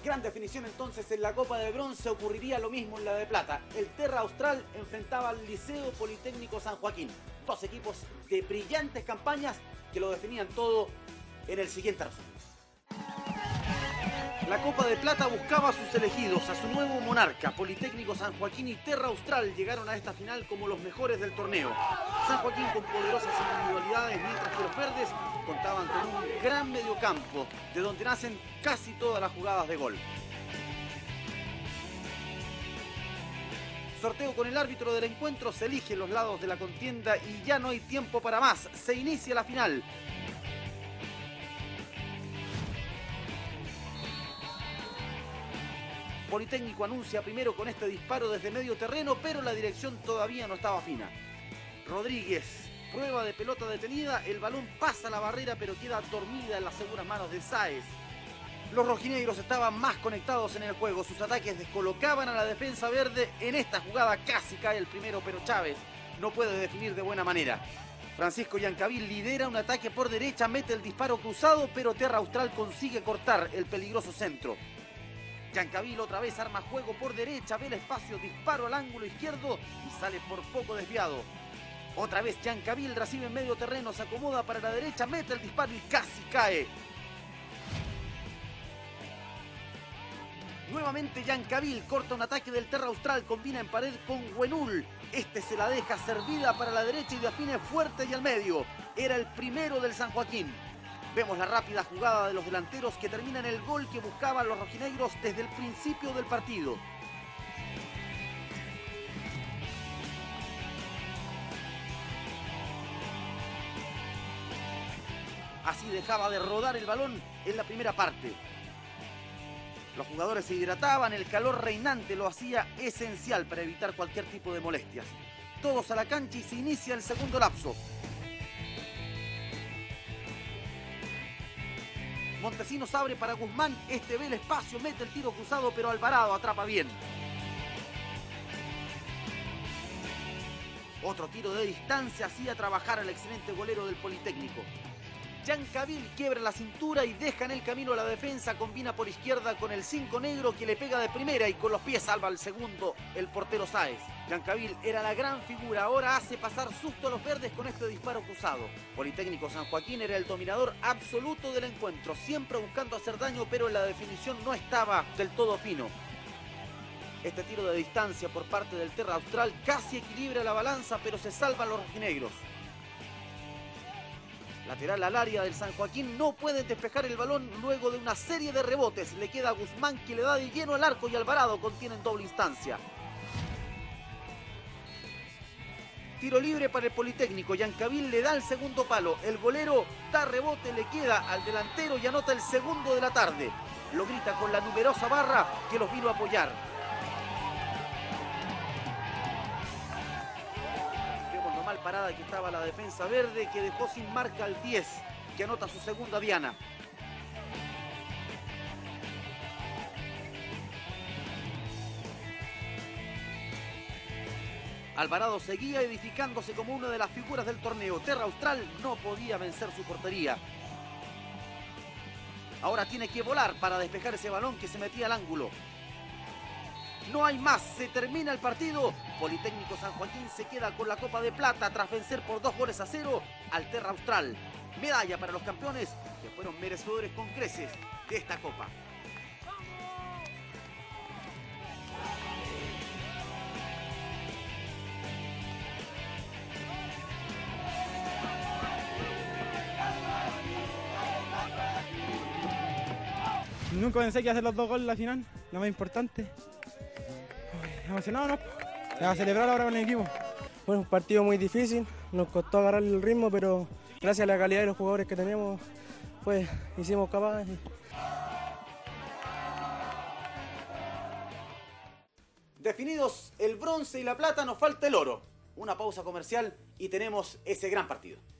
Gran definición entonces en la Copa de Bronce, ocurriría lo mismo en la de Plata. El Terra Austral enfrentaba al Liceo Politécnico San Joaquín. Dos equipos de brillantes campañas que lo definían todo en el siguiente resumen. La Copa de Plata buscaba a sus elegidos, a su nuevo monarca. Politécnico San Joaquín y Terra Austral llegaron a esta final como los mejores del torneo. San Joaquín con poderosas individualidades, mientras que los verdes contaban con un gran mediocampo, de donde nacen casi todas las jugadas de gol. Sorteo con el árbitro del encuentro, se eligen los lados de la contienda y ya no hay tiempo para más. Se inicia la final. Politécnico anuncia primero con este disparo desde medio terreno, pero la dirección todavía no estaba fina. Rodríguez, prueba de pelota detenida, el balón pasa la barrera pero queda dormida en las seguras manos de Sáez. Los rojinegros estaban más conectados en el juego, sus ataques descolocaban a la defensa verde. En esta jugada casi cae el primero, pero Chávez no puede definir de buena manera. Francisco Yancavil lidera un ataque por derecha, mete el disparo cruzado, pero Terra Austral consigue cortar el peligroso centro. Yancavil otra vez arma juego por derecha, ve el espacio, disparo al ángulo izquierdo y sale por poco desviado. Otra vez Yancavil recibe en medio terreno, se acomoda para la derecha, mete el disparo y casi cae. Nuevamente Yancavil corta un ataque del Terra Austral, combina en pared con Huenul. Este se la deja servida para la derecha y define fuerte y al medio. Era el primero del San Joaquín. Vemos la rápida jugada de los delanteros que termina en el gol que buscaban los rojinegros desde el principio del partido. Así dejaba de rodar el balón en la primera parte. Los jugadores se hidrataban, el calor reinante lo hacía esencial para evitar cualquier tipo de molestias. Todos a la cancha y se inicia el segundo lapso. Montesinos abre para Guzmán, este ve el espacio, mete el tiro cruzado, pero Alvarado atrapa bien. Otro tiro de distancia hacía trabajar al excelente golero del Politécnico. Yancavil quiebra la cintura y deja en el camino a la defensa, combina por izquierda con el 5 negro que le pega de primera y con los pies salva al segundo el portero Sáez. Yancavil era la gran figura, ahora hace pasar susto a los verdes con este disparo cruzado. Politécnico San Joaquín era el dominador absoluto del encuentro, siempre buscando hacer daño, pero la definición no estaba del todo fino. Este tiro de distancia por parte del Terra Austral casi equilibra la balanza, pero se salvan los rojinegros. Lateral al área del San Joaquín, no pueden despejar el balón luego de una serie de rebotes. Le queda a Guzmán que le da de lleno al arco y Alvarado contiene en doble instancia. Tiro libre para el Politécnico, Yancavil le da el segundo palo. El golero da rebote, le queda al delantero y anota el segundo de la tarde. Lo grita con la numerosa barra que los vino a apoyar. Parada que estaba la defensa verde, que dejó sin marca al 10, que anota su segunda diana. Alvarado seguía edificándose como una de las figuras del torneo. Terra Austral no podía vencer su portería. Ahora tiene que volar para despejar ese balón que se metía al ángulo. No hay más, se termina el partido. Politécnico San Joaquín se queda con la Copa de Plata tras vencer por 2-0 al Terra Austral. Medalla para los campeones que fueron merecedores con creces de esta copa. Nunca pensé que iba a hacer los 2 goles en la final, la más importante. Emocionado, ¿no? A celebrar ahora con el equipo. Bueno, un partido muy difícil, nos costó agarrar el ritmo, pero gracias a la calidad de los jugadores que tenemos, pues hicimos capaz. Definidos el bronce y la plata, nos falta el oro. Una pausa comercial y tenemos ese gran partido.